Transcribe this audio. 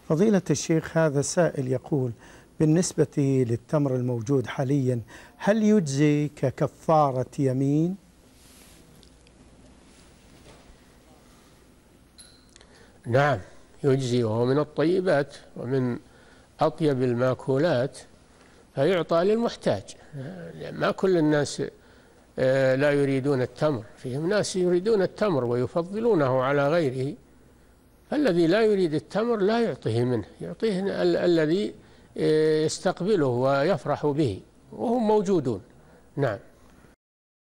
فضيلة الشيخ، هذا سائل يقول: بالنسبة للتمر الموجود حاليا هل يجزي ككفارة يمين؟ نعم يجزي، وهو من الطيبات ومن أطيب المأكولات، فيعطى للمحتاج. ما كل الناس لا يريدون التمر، فيهم ناس يريدون التمر ويفضلونه على غيره، فالذي لا يريد التمر لا يعطيه منه، يعطيه الذي يستقبله ويفرح به، وهم موجودون. نعم.